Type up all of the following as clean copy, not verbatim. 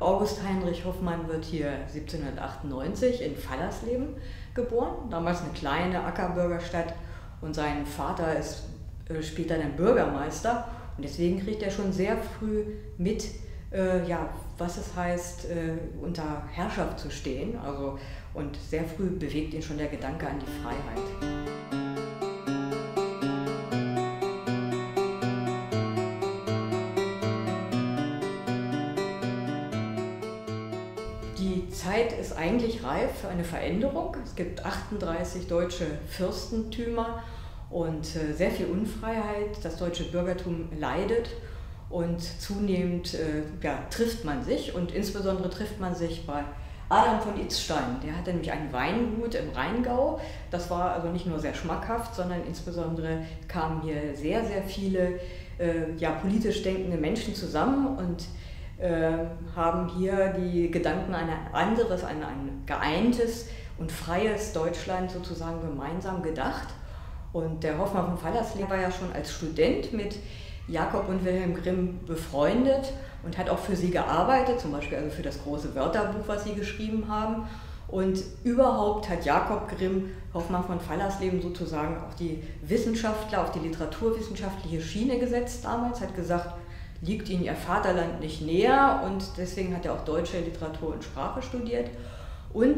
August Heinrich Hoffmann wird hier 1798 in Fallersleben geboren, damals eine kleine Ackerbürgerstadt, und sein Vater ist später dann Bürgermeister, und deswegen kriegt er schon sehr früh mit, was es heißt, unter Herrschaft zu stehen, und sehr früh bewegt ihn schon der Gedanke an die Freiheit. Die Zeit ist eigentlich reif für eine Veränderung. Es gibt 38 deutsche Fürstentümer und sehr viel Unfreiheit. Das deutsche Bürgertum leidet, und zunehmend trifft man sich, und insbesondere trifft man sich bei Adam von Itzstein. Der hatte nämlich ein Weingut im Rheingau. Das war also nicht nur sehr schmackhaft, sondern insbesondere kamen hier sehr, sehr viele politisch denkende Menschen zusammen und haben hier die Gedanken an ein geeintes und freies Deutschland sozusagen gemeinsam gedacht. Und der Hoffmann von Fallersleben war ja schon als Student mit Jakob und Wilhelm Grimm befreundet und hat auch für sie gearbeitet, zum Beispiel also für das große Wörterbuch, was sie geschrieben haben. Und überhaupt hat Jakob Grimm Hoffmann von Fallersleben sozusagen auf die Wissenschaftler, auf die literaturwissenschaftliche Schiene gesetzt damals, hat gesagt, liegt ihnen ihr Vaterland nicht näher, und deswegen hat er auch deutsche Literatur und Sprache studiert. Und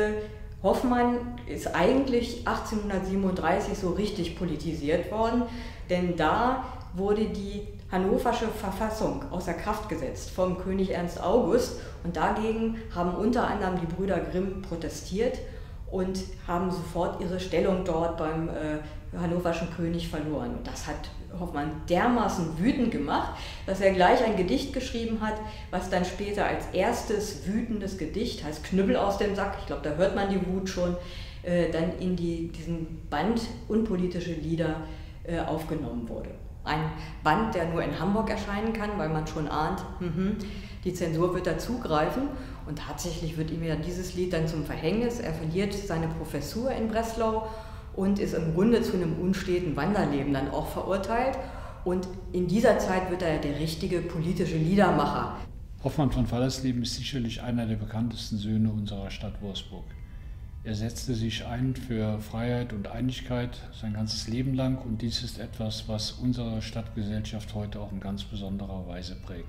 Hoffmann ist eigentlich 1837 so richtig politisiert worden, denn da wurde die hannoversche Verfassung außer Kraft gesetzt vom König Ernst August, und dagegen haben unter anderem die Brüder Grimm protestiert und haben sofort ihre Stellung dort beim hannoverschen König verloren. Und das hat Hoffmann dermaßen wütend gemacht, dass er gleich ein Gedicht geschrieben hat, was dann später als erstes wütendes Gedicht, heißt Knüppel aus dem Sack, ich glaube, da hört man die Wut schon, dann in diesen Band Unpolitische Lieder aufgenommen wurde. Ein Band, der nur in Hamburg erscheinen kann, weil man schon ahnt, die Zensur wird da zugreifen, und tatsächlich wird ihm ja dieses Lied dann zum Verhängnis. Er verliert seine Professur in Breslau und ist im Grunde zu einem unsteten Wanderleben dann auch verurteilt, und in dieser Zeit wird er der richtige politische Liedermacher. Hoffmann von Fallersleben ist sicherlich einer der bekanntesten Söhne unserer Stadt Wolfsburg. Er setzte sich ein für Freiheit und Einigkeit sein ganzes Leben lang, und dies ist etwas, was unsere Stadtgesellschaft heute auch in ganz besonderer Weise prägt.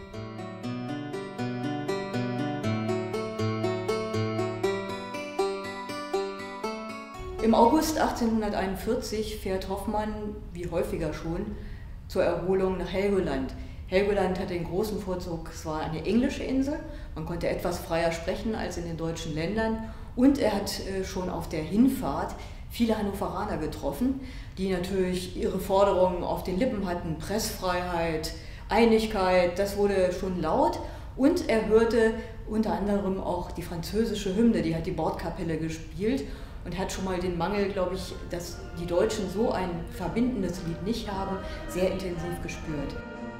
Im August 1841 fährt Hoffmann, wie häufiger schon, zur Erholung nach Helgoland. Helgoland hatte den großen Vorzug, es war eine englische Insel, man konnte etwas freier sprechen als in den deutschen Ländern, und er hat schon auf der Hinfahrt viele Hannoveraner getroffen, die natürlich ihre Forderungen auf den Lippen hatten: Pressfreiheit, Einigkeit, das wurde schon laut, und er hörte unter anderem auch die französische Hymne, die hat die Bordkapelle gespielt, und hat schon mal den Mangel, glaube ich, dass die Deutschen so ein verbindendes Lied nicht haben, sehr intensiv gespürt.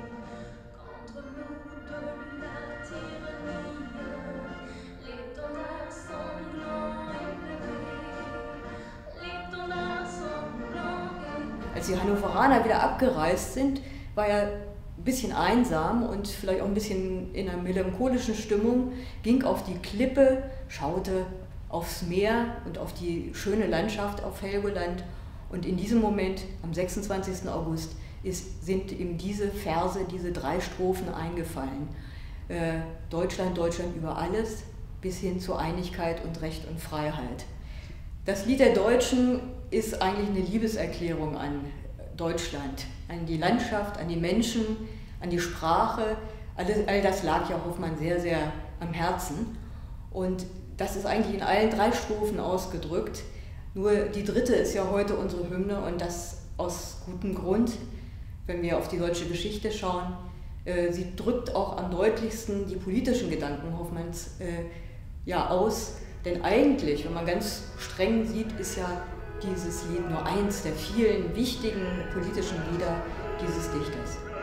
Als die Hannoveraner wieder abgereist sind, war er ein bisschen einsam und vielleicht auch ein bisschen in einer melancholischen Stimmung, ging auf die Klippe, schaute aufs Meer und auf die schöne Landschaft auf Helgoland, und in diesem Moment, am 26. August, sind ihm diese Verse, diese 3 Strophen eingefallen. Deutschland, Deutschland über alles, bis hin zur Einigkeit und Recht und Freiheit. Das Lied der Deutschen ist eigentlich eine Liebeserklärung an Deutschland, an die Landschaft, an die Menschen, an die Sprache. All das lag ja Hoffmann sehr, sehr am Herzen. Und das ist eigentlich in allen 3 Strophen ausgedrückt. Nur die 3. ist ja heute unsere Hymne, und das aus gutem Grund, wenn wir auf die deutsche Geschichte schauen. Sie drückt auch am deutlichsten die politischen Gedanken Hoffmanns aus. Denn eigentlich, wenn man ganz streng sieht, ist ja dieses Lied nur eins der vielen wichtigen politischen Lieder dieses Dichters.